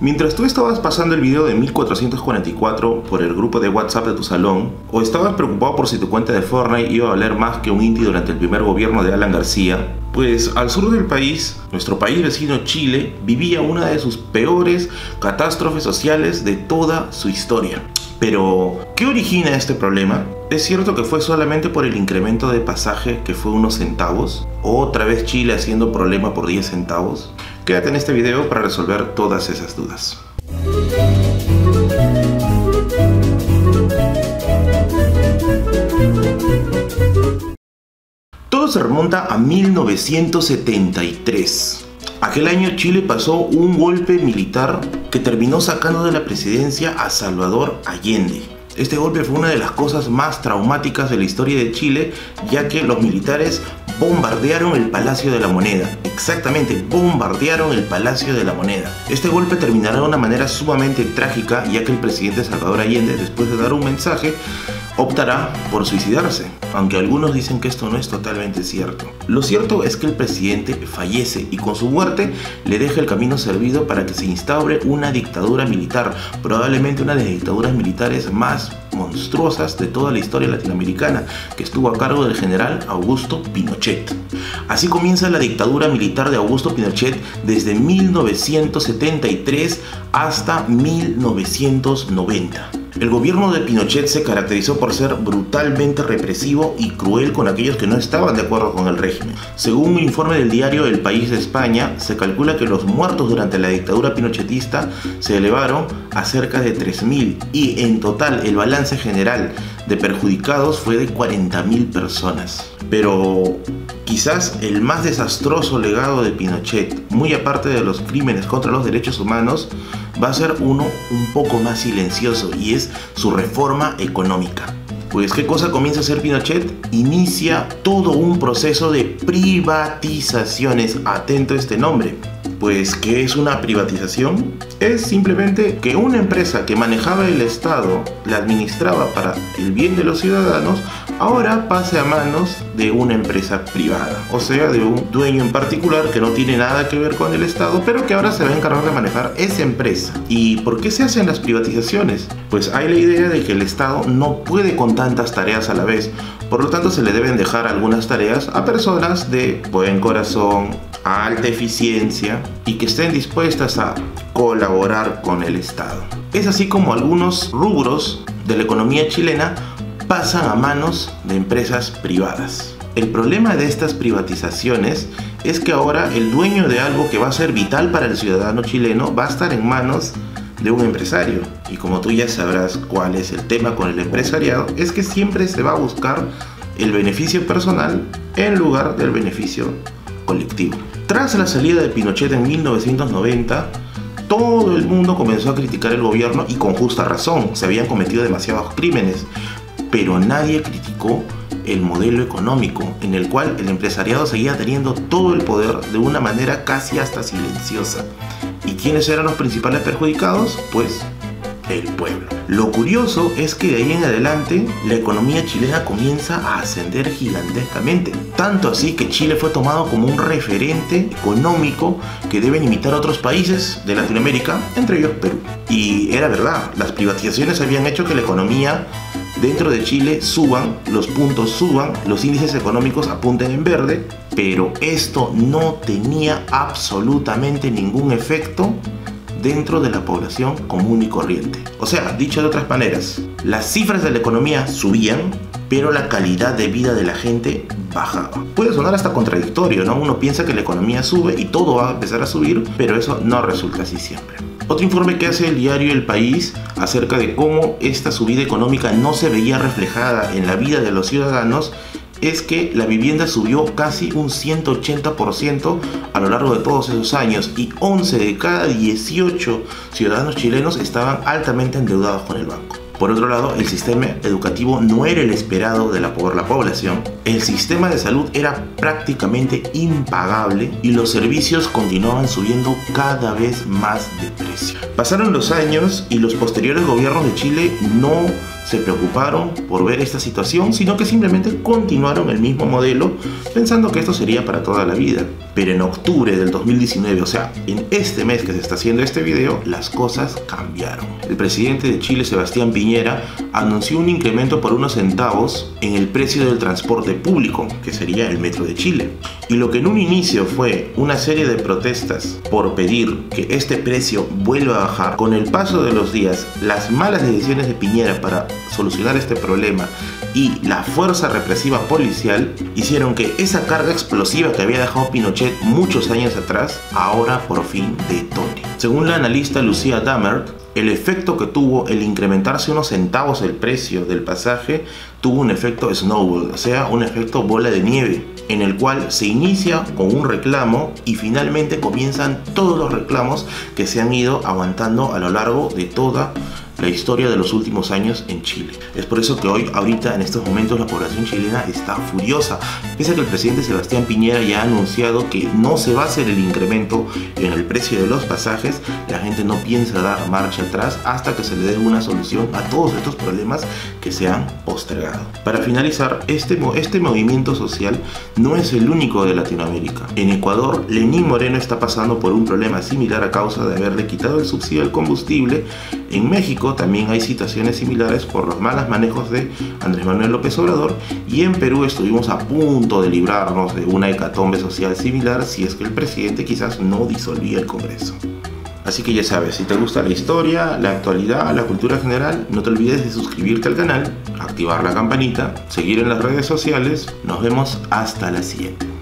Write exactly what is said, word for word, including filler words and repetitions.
Mientras tú estabas pasando el video de mil cuatrocientos cuarenta y cuatro por el grupo de WhatsApp de tu salón, o estabas preocupado por si tu cuenta de Fortnite iba a valer más que un inti durante el primer gobierno de Alan García, pues al sur del país, nuestro país vecino Chile, vivía una de sus peores catástrofes sociales de toda su historia. Pero, ¿qué origina este problema? ¿Es cierto que fue solamente por el incremento de pasaje que fue unos centavos? ¿Otra vez Chile haciendo problema por diez centavos? Quédate en este video para resolver todas esas dudas. Todo se remonta a mil novecientos setenta y tres. Aquel año Chile pasó un golpe militar que terminó sacando de la presidencia a Salvador Allende. Este golpe fue una de las cosas más traumáticas de la historia de Chile, ya que los militares bombardearon el Palacio de la Moneda. Exactamente, bombardearon el Palacio de la Moneda. Este golpe terminará de una manera sumamente trágica, ya que el presidente Salvador Allende, después de dar un mensaje, optará por suicidarse, aunque algunos dicen que esto no es totalmente cierto. Lo cierto es que el presidente fallece y con su muerte le deja el camino servido para que se instaure una dictadura militar, probablemente una de las dictaduras militares más monstruosas de toda la historia latinoamericana, que estuvo a cargo del general Augusto Pinochet. Así comienza la dictadura militar de Augusto Pinochet desde mil novecientos setenta y tres hasta mil novecientos noventa. El gobierno de Pinochet se caracterizó por ser brutalmente represivo y cruel con aquellos que no estaban de acuerdo con el régimen. Según un informe del diario El País de España, se calcula que los muertos durante la dictadura pinochetista se elevaron a cerca de tres mil y en total el balance general de perjudicados fue de cuarenta mil personas. Pero quizás el más desastroso legado de Pinochet, muy aparte de los crímenes contra los derechos humanos, va a ser uno un poco más silencioso, y es su reforma económica. Pues, ¿qué cosa comienza a hacer Pinochet? Inicia todo un proceso de privatizaciones. Atento a este nombre. Pues, ¿qué es una privatización? Es simplemente que una empresa que manejaba el Estado, la administraba para el bien de los ciudadanos, ahora pase a manos de una empresa privada, o sea, de un dueño en particular que no tiene nada que ver con el Estado, pero que ahora se va a encargar de manejar esa empresa. ¿Y por qué se hacen las privatizaciones? Pues hay la idea de que el Estado no puede con tantas tareas a la vez, por lo tanto se le deben dejar algunas tareas a personas de buen corazón, a alta eficiencia y que estén dispuestas a colaborar con el Estado. Es así como algunos rubros de la economía chilena pasan a manos de empresas privadas. El problema de estas privatizaciones es que ahora el dueño de algo que va a ser vital para el ciudadano chileno va a estar en manos de un empresario. Y como tú ya sabrás cuál es el tema con el empresariado, es que siempre se va a buscar el beneficio personal en lugar del beneficio colectivo. Tras la salida de Pinochet en mil novecientos noventa, todo el mundo comenzó a criticar el gobierno, y con justa razón, se habían cometido demasiados crímenes, pero nadie criticó el modelo económico en el cual el empresariado seguía teniendo todo el poder de una manera casi hasta silenciosa. ¿Y quiénes eran los principales perjudicados? Pues el pueblo. Lo curioso es que de ahí en adelante la economía chilena comienza a ascender gigantescamente, tanto así que Chile fue tomado como un referente económico que deben imitar otros países de Latinoamérica, entre ellos Perú. Y era verdad, las privatizaciones habían hecho que la economía dentro de Chile suban, los puntos suban, los índices económicos apunten en verde, pero esto no tenía absolutamente ningún efecto dentro de la población común y corriente. O sea, dicho de otras maneras, las cifras de la economía subían, pero la calidad de vida de la gente bajaba. Puede sonar hasta contradictorio, ¿no? Uno piensa que la economía sube y todo va a empezar a subir, pero eso no resulta así siempre. Otro informe que hace el diario El País acerca de cómo esta subida económica no se veía reflejada en la vida de los ciudadanos es que la vivienda subió casi un ciento ochenta por ciento a lo largo de todos esos años, y once de cada dieciocho ciudadanos chilenos estaban altamente endeudados con el banco. Por otro lado, el sistema educativo no era el esperado de la, por la población, el sistema de salud era prácticamente impagable y los servicios continuaban subiendo cada vez más de precio. Pasaron los años y los posteriores gobiernos de Chile no se preocuparon por ver esta situación, sino que simplemente continuaron el mismo modelo pensando que esto sería para toda la vida. Pero en octubre del dos mil diecinueve, o sea, en este mes que se está haciendo este video, las cosas cambiaron. El presidente de Chile, Sebastián Piñera, anunció un incremento por unos centavos en el precio del transporte público, que sería el Metro de Chile. Y lo que en un inicio fue una serie de protestas por pedir que este precio vuelva a bajar, con el paso de los días, las malas decisiones de Piñera para solucionar este problema y la fuerza represiva policial hicieron que esa carga explosiva que había dejado Pinochet muchos años atrás, ahora por fin detone. Según la analista Lucía Dammert, el efecto que tuvo el incrementarse unos centavos el precio del pasaje tuvo un efecto snowball, o sea, un efecto bola de nieve, en el cual se inicia con un reclamo y finalmente comienzan todos los reclamos que se han ido aguantando a lo largo de toda la historia de los últimos años en Chile. Es por eso que hoy, ahorita, en estos momentos, la población chilena está furiosa. Pese a que el presidente Sebastián Piñera ya ha anunciado que no se va a hacer el incremento en el precio de los pasajes, la gente no piensa dar marcha atrás hasta que se le dé una solución a todos estos problemas que se han postergado. Para finalizar, este, este movimiento social no es el único de Latinoamérica. En Ecuador, Lenín Moreno está pasando por un problema similar a causa de haberle quitado el subsidio al combustible. En México también hay situaciones similares por los malos manejos de Andrés Manuel López Obrador, y en Perú estuvimos a punto de librarnos de una hecatombe social similar si es que el presidente quizás no disolvía el Congreso. Así que ya sabes, si te gusta la historia, la actualidad, la cultura general, no te olvides de suscribirte al canal, activar la campanita, seguir en las redes sociales. Nos vemos hasta la siguiente.